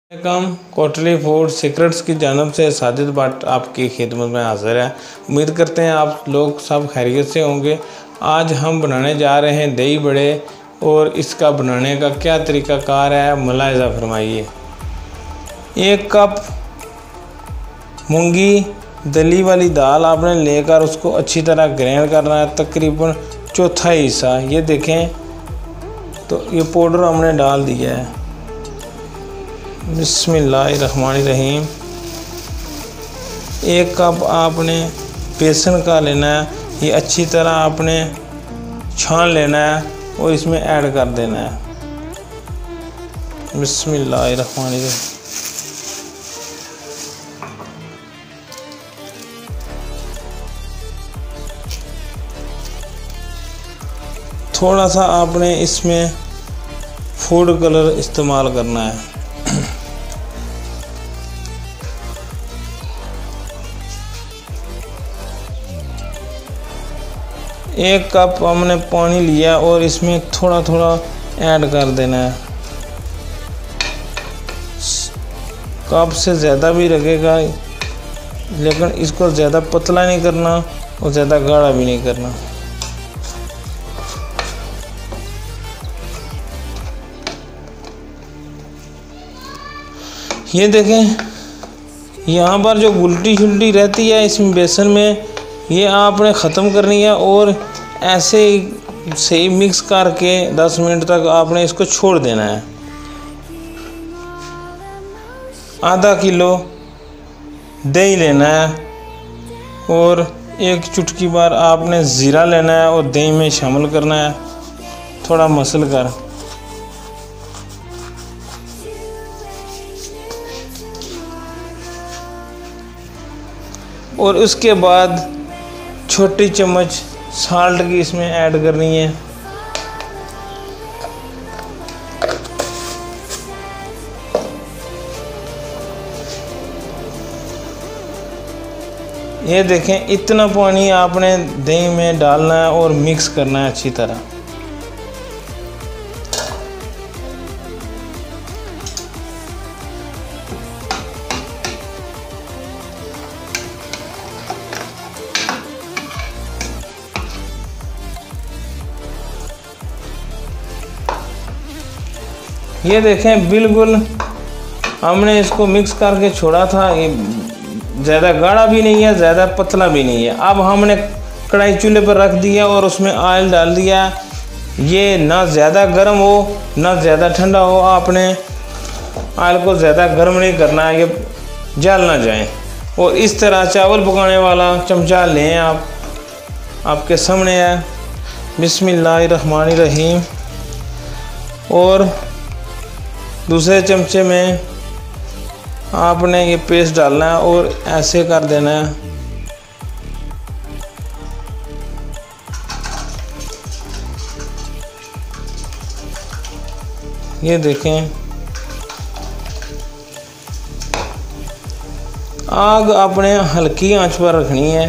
कम Kotli food secrets की जानब से साजिद भट्ट आपकी खिदमत में हाजिर है। उम्मीद करते हैं आप लोग सब खैरियत से होंगे। आज हम बनाने जा रहे हैं दही बड़े और इसका बनाने का क्या तरीक़ाकार है मुलाहिज़ा फरमाइए। 1 कप मूंगी दली वाली दाल आपने लेकर उसको अच्छी तरह ग्राइंड करना है, तकरीबन चौथा हिस्सा। ये देखें तो ये पाउडर हमने डाल दिया है। बिस्मिल्लाहिर्रहमानिर्रहीम। 1 कप आपने बेसन का लेना है, ये अच्छी तरह आपने छान लेना है और इसमें ऐड कर देना है। बिस्मिल्लाहिर्रहमानिर्रहीम। थोड़ा सा आपने इसमें फूड कलर इस्तेमाल करना है। 1 कप हमने पानी लिया और इसमें थोड़ा थोड़ा ऐड कर देना है। कप से ज़्यादा भी लगेगा, लेकिन इसको ज़्यादा पतला नहीं करना और ज़्यादा गाढ़ा भी नहीं करना। ये देखें यहाँ पर जो गुलटी शुल्टी रहती है इसमें बेसन में, ये आपने ख़त्म करनी है और ऐसे ही सही मिक्स करके 10 मिनट तक आपने इसको छोड़ देना है। आधा किलो दही लेना है और 1 चुटकी बार आपने ज़ीरा लेना है और दही में शामिल करना है, थोड़ा मसल कर। और उसके बाद छोटी चम्मच साल्ट की इसमें ऐड करनी है। ये देखें इतना पानी आपने दही में डालना है और मिक्स करना है अच्छी तरह। ये देखें बिल्कुल हमने इसको मिक्स करके छोड़ा था। ये ज़्यादा गाढ़ा भी नहीं है, ज़्यादा पतला भी नहीं है। अब हमने कढ़ाई चूल्हे पर रख दिया और उसमें ऑयल डाल दिया। ये ना ज़्यादा गर्म हो ना ज़्यादा ठंडा हो, आपने ऑयल को ज़्यादा गर्म नहीं करना है, ये जल ना जाए। और इस तरह चावल पकाने वाला चमचा लें आप, आपके सामने है। बिस्मिल्लाहिर्रहमानिर्रहीम। और दूसरे चमचे में आपने ये पेस्ट डालना है और ऐसे कर देना है। ये देखें आग आपने हल्की आंच पर रखनी है।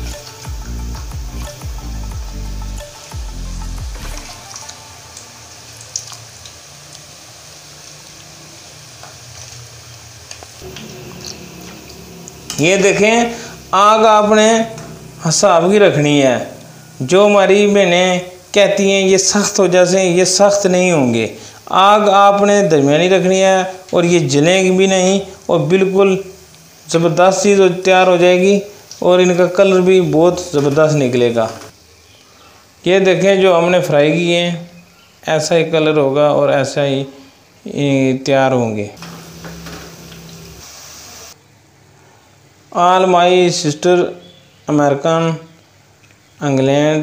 ये देखें आग आपने हिसाब की रखनी है। जो हमारी बहनें कहती हैं ये सख्त हो जाए, ये सख्त नहीं होंगे। आग आपने दरमियानी रखनी है और ये जलेंगी भी नहीं और बिल्कुल ज़बरदस्त चीज़ तैयार हो जाएगी और इनका कलर भी बहुत ज़बरदस्त निकलेगा। ये देखें जो हमने फ्राई किए हैं ऐसा ही कलर होगा और ऐसा ही तैयार होंगे। All my sister American, England,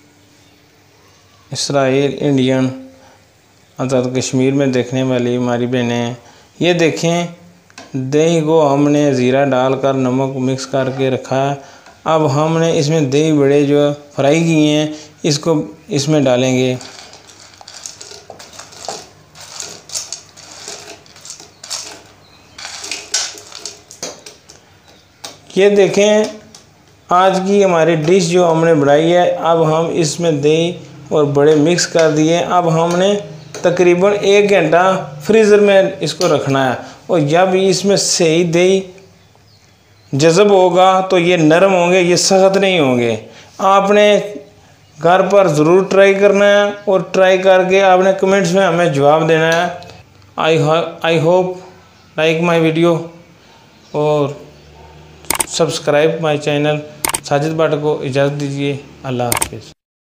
Israel, Indian, Azad Kashmir में देखने वाली हमारी बहनें, ये देखें दही को हमने ज़ीरा डालकर नमक मिक्स करके रखा है। अब हमने इसमें दही बड़े जो फ्राई किए हैं इसको इसमें डालेंगे। ये देखें आज की हमारी डिश जो हमने बनाई है। अब हम इसमें दही और बड़े मिक्स कर दिए। अब हमने तकरीबन 1 घंटा फ्रीज़र में इसको रखना है और जब इसमें सही दही जज़ब होगा तो ये नरम होंगे, ये सख्त नहीं होंगे। आपने घर पर ज़रूर ट्राई करना है और ट्राई करके आपने कमेंट्स में हमें जवाब देना है। I hope like my video और subscribe my channel. Sajid Bhatt को इजाज़त दीजिए। अल्लाह हाफिज़।